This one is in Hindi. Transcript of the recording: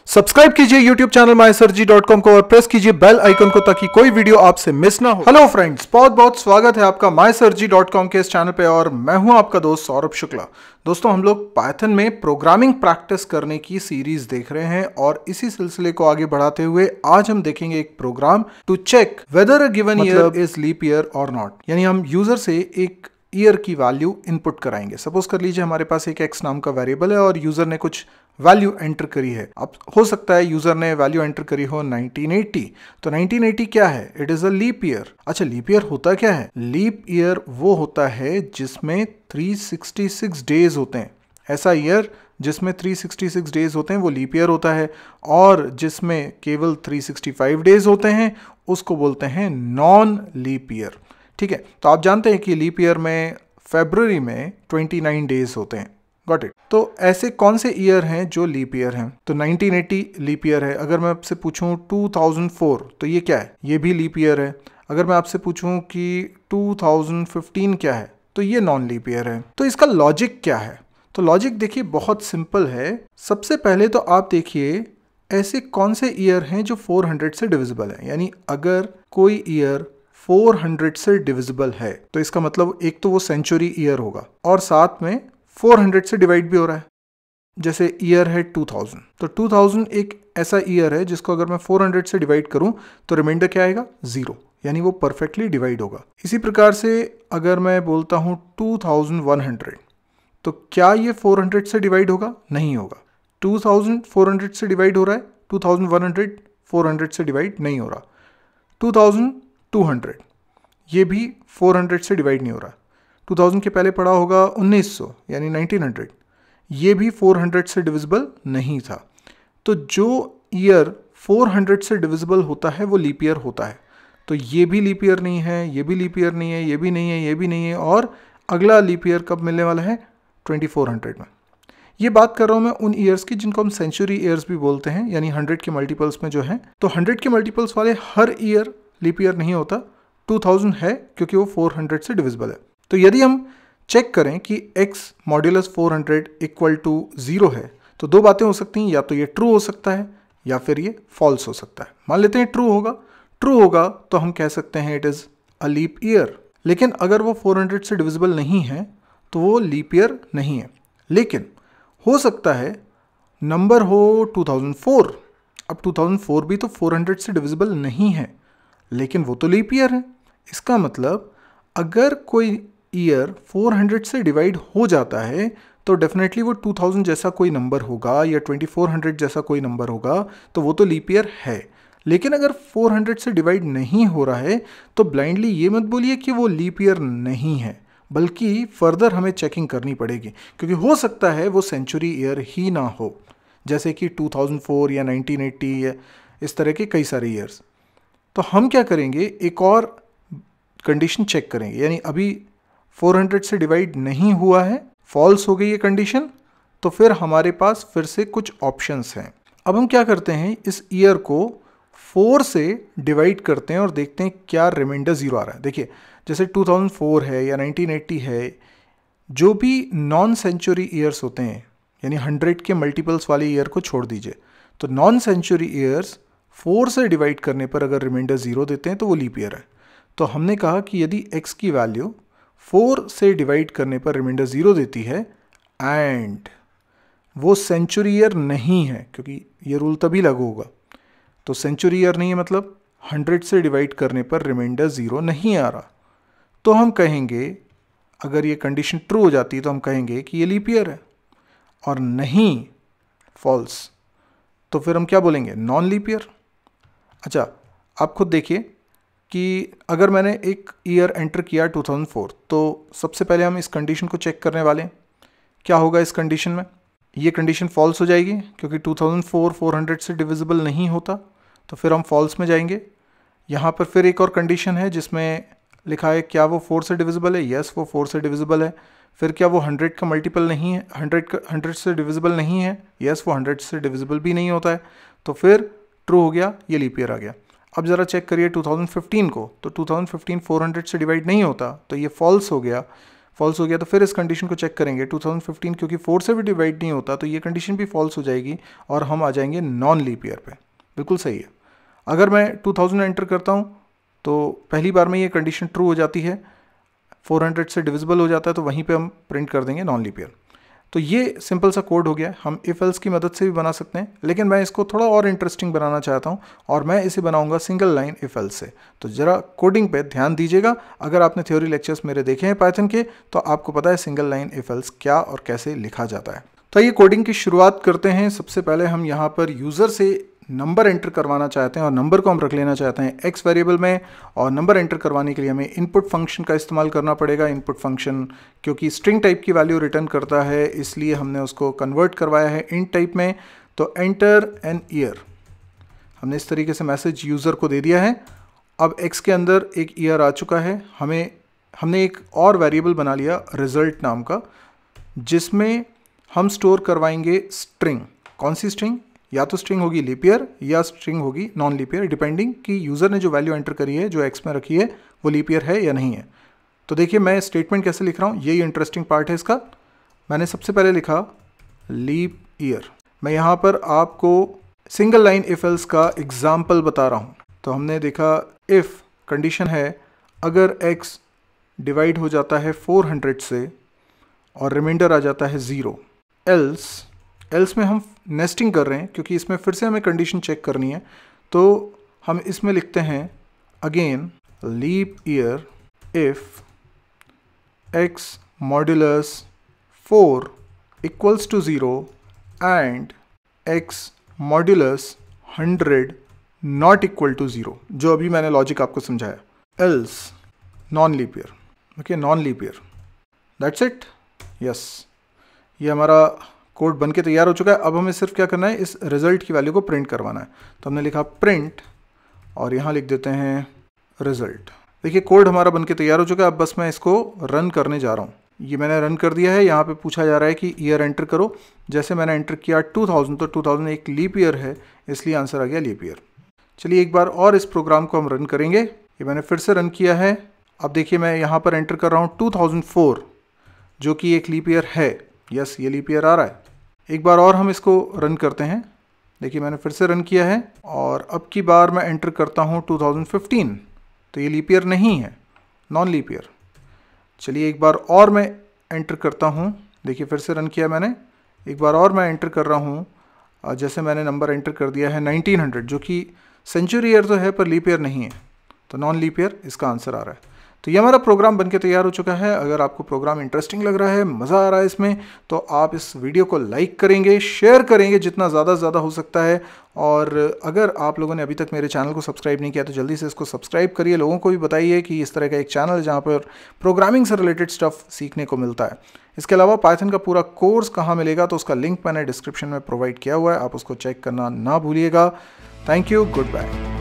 सब्सक्राइब कीजिए YouTube चैनल mysurgery.com को और प्रेस कीजिए बेल आइकन को ताकि कोई वीडियो आपसे मिस ना हो। हेलो फ्रेंड्स, बहुत बहुत स्वागत है आपका mysurgery.com के इस चैनल पे और मैं हूं आपका दोस्त सौरभ शुक्ला। दोस्तों, हम लोग पाइथन में प्रोग्रामिंग प्रैक्टिस करने की सीरीज देख रहे हैं और इसी सिलसिले को आगे बढ़ाते हुए आज हम देखेंगे एक program to check whether a given year is leap year और नॉट। यानी हम यूजर से एक ईयर की वैल्यू इनपुट कराएंगे। सपोज कर लीजिए हमारे पास एक x नाम का वेरिएबल है और यूजर ने कुछ वैल्यू एंटर करी है। अब हो सकता है यूजर ने वैल्यू एंटर करी हो 1980। तो 1980 क्या है? It is a leap year. अच्छा, लीप ईयर होता क्या है? लीप ईयर वो होता है जिसमें 366 डेज होते हैं। ऐसा ईयर जिसमें 366 डेज होते हैं वो लीप ईयर होता है, और जिसमें केवल 365 डेज होते हैं उसको बोलते हैं नॉन लीप ईयर। ठीक है, तो आप जानते हैं कि लीप ईयर में फरवरी में 29 डेज होते हैं। Got it. तो ऐसे कौन से ईयर हैं जो लीप ईयर हैं? तो 1980 लीप ईयर है। अगर मैं आपसे पूछूं 2004 तो ये क्या है? ये भी लीप ईयर है। अगर मैं आपसे पूछूं कि 2015 क्या है तो ये नॉन लीप ईयर है। तो इसका लॉजिक क्या है? तो लॉजिक देखिए बहुत सिंपल है। सबसे पहले तो आप देखिए ऐसे कौन से ईयर हैं जो 400 से डिविजिबल है। यानी अगर कोई ईयर 400 से डिविजिबल है तो इसका मतलब एक तो वो सेंचुरी ईयर होगा और साथ में 400 से डिवाइड भी हो रहा है। जैसे ईयर है 2000, तो 2000 एक ऐसा ईयर है जिसको अगर मैं 400 से डिवाइड करूं तो रिमाइंडर क्या आएगा? 0। यानी वो परफेक्टली डिवाइड होगा। इसी प्रकार से अगर मैं बोलता हूं 2100 तो क्या ये 400 से डिवाइड होगा? नहीं होगा। 2000 400 से डिवाइड हो रहा है, 2100 400 से डिवाइड नहीं हो रहा। 2200 ये भी 400 से डिवाइड नहीं हो रहा। 2000 के पहले पड़ा होगा 1900 यानी 1900, ये भी 400 से डिविजिबल नहीं था। तो जो ईयर 400 से डिविजिबल होता है वो लीप ईयर होता है। तो ये भी लीप ईयर नहीं है, ये भी लीप ईयर नहीं है, ये भी नहीं है, ये भी नहीं है, और अगला लीप ईयर कब मिलने वाला है? 2400 में। ये बात कर रहा हूँ मैं उन ईयर्स की जिनको हम सेंचुरी ईयर्स भी बोलते हैं, यानी 100 के मल्टीपल्स में जो है। तो 100 के मल्टीपल्स वाले हर ईयर लीप ईयर नहीं होता। 2000 है क्योंकि वो 400 से डिविजिबल है। तो यदि हम चेक करें कि x मॉड्यूलस 400 इक्वल टू 0 है तो दो बातें हो सकती हैं, या तो ये ट्रू हो सकता है या फिर ये फॉल्स हो सकता है। मान लेते हैं ट्रू होगा। ट्रू होगा तो हम कह सकते हैं it is a leap year. लेकिन अगर वो 400 से डिविजिबल नहीं है तो वो लीप ईयर नहीं है। लेकिन हो सकता है नंबर हो 2004। अब 2004 भी तो 400 से डिविजिबल नहीं है, लेकिन वो तो लीप ईयर है। इसका मतलब अगर कोई ईयर 400 से डिवाइड हो जाता है तो डेफिनेटली वो 2000 जैसा कोई नंबर होगा या 2400 जैसा कोई नंबर होगा, तो वो तो लीप ईयर है। लेकिन अगर 400 से डिवाइड नहीं हो रहा है तो ब्लाइंडली ये मत बोलिए कि वो लीप ईयर नहीं है, बल्कि फर्दर हमें चेकिंग करनी पड़ेगी, क्योंकि हो सकता है वो सेंचुरी ईयर ही ना हो, जैसे कि 2004 या 1980 या इस तरह के कई सारे ईयर्स। तो हम क्या करेंगे, एक और कंडीशन चेक करेंगे। यानी अभी 400 से डिवाइड नहीं हुआ है, फॉल्स हो गई ये कंडीशन, तो फिर हमारे पास फिर से कुछ ऑप्शंस हैं। अब हम क्या करते हैं, इस ईयर को 4 से डिवाइड करते हैं और देखते हैं क्या रिमाइंडर 0 आ रहा है। देखिए जैसे 2004 है या 1980 है, जो भी नॉन सेंचुरी ईयर्स होते हैं, यानी 100 के मल्टीपल्स वाले ईयर को छोड़ दीजिए, तो नॉन सेंचुरी ईयर्स 4 से डिवाइड करने पर अगर रिमाइंडर 0 देते हैं तो वो लीप ईयर है। तो हमने कहा कि यदि x की वैल्यू 4 से डिवाइड करने पर रिमाइंडर 0 देती है एंड वो सेंचुरी ईयर नहीं है, क्योंकि ये रूल तभी लागू होगा। तो सेंचुरी ईयर नहीं है मतलब 100 से डिवाइड करने पर रिमाइंडर 0 नहीं आ रहा, तो हम कहेंगे, अगर ये कंडीशन ट्रू हो जाती है तो हम कहेंगे कि ये लीप ईयर है, और नहीं फॉल्स तो फिर हम क्या बोलेंगे? Non leap year. अच्छा, आप खुद देखिए कि अगर मैंने एक ईयर एंटर किया 2004, तो सबसे पहले हम इस कंडीशन को चेक करने वाले हैं। क्या होगा इस कंडीशन में? ये कंडीशन फॉल्स हो जाएगी क्योंकि 2004 400 से डिविजिबल नहीं होता, तो फिर हम फॉल्स में जाएंगे। यहाँ पर फिर एक और कंडीशन है जिसमें लिखा है क्या वो 4 से डिविजिबल है? यस, वो 4 से डिविजिबल है। फिर क्या वो 100 का मल्टीपल नहीं है? 100 से डिविजिबल नहीं है? यस, वो 100 से डिविजिबल भी नहीं होता है। तो फिर ट्रू हो गया, ये लीप ईयर आ गया। अब ज़रा चेक करिए 2015 को, तो 2015 400 से डिवाइड नहीं होता, तो ये फॉल्स हो गया। फॉल्स हो गया तो फिर इस कंडीशन को चेक करेंगे 2015 क्योंकि 4 से भी डिवाइड नहीं होता तो ये कंडीशन भी फॉल्स हो जाएगी और हम आ जाएंगे नॉन लीप ईयर पे। बिल्कुल सही है। अगर मैं 2000 एंटर करता हूँ तो पहली बार में ये कंडीशन ट्रू हो जाती है, 400 से डिविजिबल हो जाता है तो वहीं पे हम प्रिंट कर देंगे नॉन लीप ईयर। तो ये सिंपल सा कोड हो गया। हम इफ एल्स की मदद से भी बना सकते हैं, लेकिन मैं इसको थोड़ा और इंटरेस्टिंग बनाना चाहता हूँ और मैं इसे बनाऊंगा सिंगल लाइन इफ एल्स से। तो ज़रा कोडिंग पे ध्यान दीजिएगा। अगर आपने थ्योरी लेक्चर्स मेरे देखे हैं पाइथन के तो आपको पता है सिंगल लाइन इफ एल्स क्या और कैसे लिखा जाता है। तो ये कोडिंग की शुरुआत करते हैं। सबसे पहले हम यहाँ पर यूज़र से नंबर एंटर करवाना चाहते हैं और नंबर को हम रख लेना चाहते हैं एक्स वेरिएबल में, और नंबर एंटर करवाने के लिए हमें इनपुट फंक्शन का इस्तेमाल करना पड़ेगा। इनपुट फंक्शन क्योंकि स्ट्रिंग टाइप की वैल्यू रिटर्न करता है इसलिए हमने उसको कन्वर्ट करवाया है इंट टाइप में। तो एंटर एन ईयर, हमने इस तरीके से मैसेज यूज़र को दे दिया है। अब एक्स के अंदर एक ईयर आ चुका है। हमने एक और वेरिएबल बना लिया रिजल्ट नाम का, जिसमें हम स्टोर करवाएंगे स्ट्रिंग। कौन सी स्ट्रिंग? या तो स्ट्रिंग होगी लीप ईयर या स्ट्रिंग होगी नॉन लीप ईयर, डिपेंडिंग कि यूज़र ने जो वैल्यू एंटर करी है जो एक्स में रखी है वो लीप ईयर है या नहीं है। तो देखिए मैं स्टेटमेंट कैसे लिख रहा हूँ, यही इंटरेस्टिंग पार्ट है इसका। मैंने सबसे पहले लिखा लीप ईयर। मैं यहाँ पर आपको सिंगल लाइन इफ एल्स का एग्जाम्पल बता रहा हूँ। तो हमने देखा इफ़ कंडीशन है अगर x डिवाइड हो जाता है 400 से और रिमाइंडर आ जाता है 0, एल्स में हम नेस्टिंग कर रहे हैं क्योंकि इसमें फिर से हमें कंडीशन चेक करनी है। तो हम इसमें लिखते हैं again leap year if x modulus 4 equals to 0 and x modulus 100 not equal to 0, जो अभी मैंने लॉजिक आपको समझाया। Else non leap year, okay, non leap year, that's it. Yes, ये हमारा कोड बन के तैयार हो चुका है। अब हमें सिर्फ क्या करना है, इस रिजल्ट की वैल्यू को प्रिंट करवाना है। तो हमने लिखा प्रिंट और यहाँ लिख देते हैं रिजल्ट। देखिए कोड हमारा बन के तैयार हो चुका है। अब बस मैं इसको रन करने जा रहा हूँ। ये मैंने रन कर दिया है। यहाँ पे पूछा जा रहा है कि ईयर एंटर करो। जैसे मैंने एंटर किया 2000, तो 2000 एक लीप ईयर है इसलिए आंसर आ गया लीप ईयर। चलिए एक बार और इस प्रोग्राम को हम रन करेंगे। ये मैंने फिर से रन किया है। अब देखिए मैं यहाँ पर एंटर कर रहा हूँ 2004 जो कि एक लीप ईयर है। यस, ये लीप ईयर आ रहा है। एक बार और हम इसको रन करते हैं। देखिए मैंने फिर से रन किया है और अब की बार मैं एंटर करता हूँ 2015, तो ये लीप ईयर नहीं है, नॉन लीप ईयर। चलिए एक बार और मैं एंटर करता हूँ। देखिए फिर से रन किया मैंने। एक बार और मैं एंटर कर रहा हूँ। जैसे मैंने नंबर एंटर कर दिया है 1900 जो कि सेंचुरी ईयर तो है पर लीप ईयर नहीं है, तो नॉन लीप ईयर इसका आंसर आ रहा है। तो ये हमारा प्रोग्राम बनके तैयार हो चुका है। अगर आपको प्रोग्राम इंटरेस्टिंग लग रहा है, मज़ा आ रहा है इसमें, तो आप इस वीडियो को लाइक करेंगे, शेयर करेंगे जितना ज़्यादा हो सकता है। और अगर आप लोगों ने अभी तक मेरे चैनल को सब्सक्राइब नहीं किया तो जल्दी से इसको सब्सक्राइब करिए। लोगों को भी बताइए कि इस तरह का एक चैनल है जहाँ पर प्रोग्रामिंग से रिलेटेड स्टफ सीखने को मिलता है। इसके अलावा पाइथन का पूरा कोर्स कहाँ मिलेगा तो उसका लिंक मैंने डिस्क्रिप्शन में प्रोवाइड किया हुआ है, आप उसको चेक करना ना भूलिएगा। Thank you, good bye.